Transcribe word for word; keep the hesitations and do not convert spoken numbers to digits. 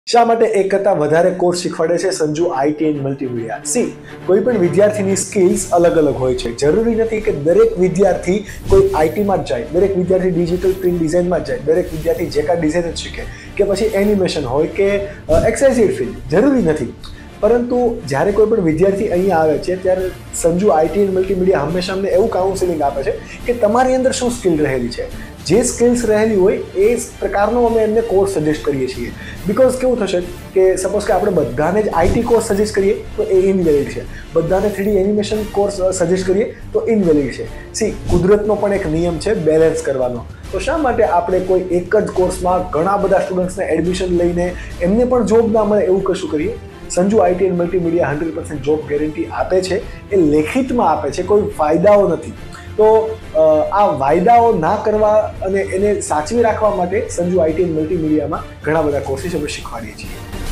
શા માટે એક કરતાં વધારે કોર્સ શીખવાડે છે સંજુ આઈટી એન્ડ મલ્ટીમીડિયા? સી, કોઈ પણ વિદ્યાર્થીની સ્કિલ્સ અલગ અલગ હોય છે. જરૂરી નથી કે દરેક વિદ્યાર્થી કોઈ આઈટીમાં જ જાય, દરેક વિદ્યાર્થી ડિજિટલ પ્રિન્ટ ડિઝાઇનમાં જ જાય, દરેક વિદ્યાર્થી જેકા ડિઝાઇન જ શીખે, કે પછી એનિમેશન હોય કે એક્સેસિવ ફિલ્ડ, જરૂરી નથી. પરંતુ જ્યારે કોઈ પણ વિદ્યાર્થી અહીંયા આવે છે ત્યારે સંજુ આઈટી એન્ડ મલ્ટીમીડિયા હંમેશા અમને એવું કાઉન્સેલિંગ આપે છે કે તમારી અંદર શું સ્કિલ રહેલી છે, જે સ્કિલ્સ રહેલી હોય એ પ્રકારનો અમે એમને કોર્સ સજેસ્ટ કરીએ છીએ. બિકોઝ કેવું થશે કે સપોઝ કે આપણે બધાને જ આઈટી કોર્સ સજેસ્ટ કરીએ તો એ ઇનવેલિડ છે, બધાને થ્રીડી એનિમેશન કોર્સ સજેસ્ટ કરીએ તો ઇનવેલિડ છે. સી, કુદરતનો પણ એક નિયમ છે બેલેન્સ કરવાનો. તો શા માટે આપણે કોઈ એક જ કોર્સમાં ઘણા બધા સ્ટુડન્ટ્સને એડમિશન લઈને એમને પણ જોબ ના મળે એવું કશું કરીએ? Sanju IT and multimedia hundred percent job guarantee આપે છે, એ લેખિતમાં આપે છે, કોઈ વાયદાઓ નથી. તો આ વાયદાઓ ના કરવા અને એને સાચવી રાખવા માટે સંજુ આઈટી એન્ડ મલ્ટીમીડિયામાં ઘણા બધા કોર્સીસ અમે શીખવાડીએ છીએ.